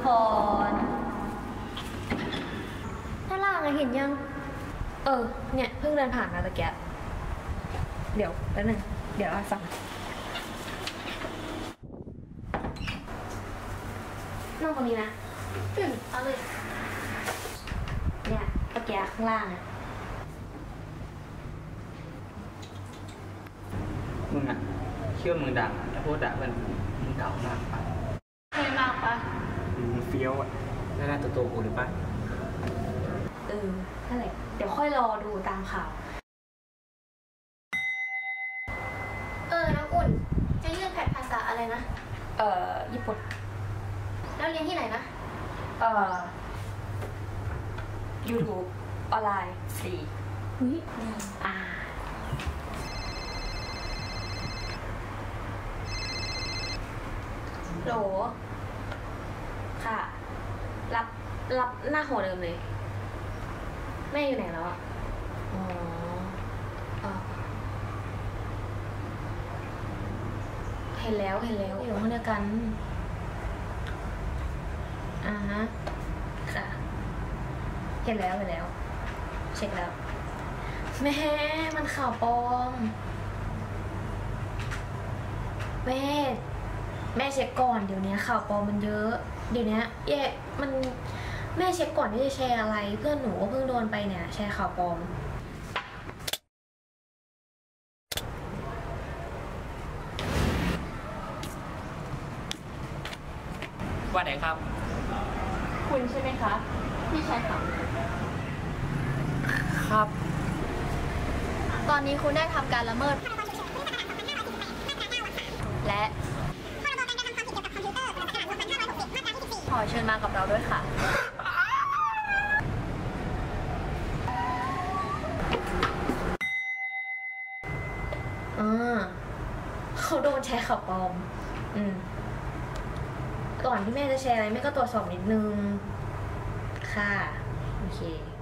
คนด้านล่างเห็นยังเนี่ยเพิ่งเดินผ่านมาตะเกียบเดี๋ยวแป๊บนึงเดี๋ยวฟังนั่งตรงนี้นะเอาเลยเนี่ยตะเกียบข้างล่างมึงอะเชื่อมึงดังแต่พูดด่าเพื่อนมึงเก่ามากปะเท่มากปะมึงเฟี้ยวอะหน้าตัวกูหรือปะนั่นแหละเดี๋ยวค่อยรอดูตามข่าวน้ำอุ่นจะยื่นแผนภาษาอะไรนะญี่ปุ่นแล้วเรียนที่ไหนนะ YouTube ออนไลน์ฟรีโหลค่ะรับหน้าโหเดิมเลยแม่อยู่ไหนแล้วเห็นแล้วอยู่ห้องเดียวกันฮะค่ะเห็นแล้วเช็คแล้วแม่มันข่าวปลอมแม่เช็คก่อนเดี๋ยวนี้ข่าวปลอมมันเยอะเดี๋ยวนี้แม่เช็คก่อนที่จะแชร์อะไรเพื่อนหนูก็เพิ่งโดนไปเนี่ยแชร์ข่าวปลอมว่าไหนครับคุณใช่ไหมคะพี่ชายค่ะครับตอนนี้คุณได้ทำการละเมิดและขอเชิญมากับเราด้วยค่ะเขาโดนแชร์ข่าวปลอมก่อนที่แม่จะแชร์อะไรแม่ก็ตรวจสอบนิดนึงค่ะโอเค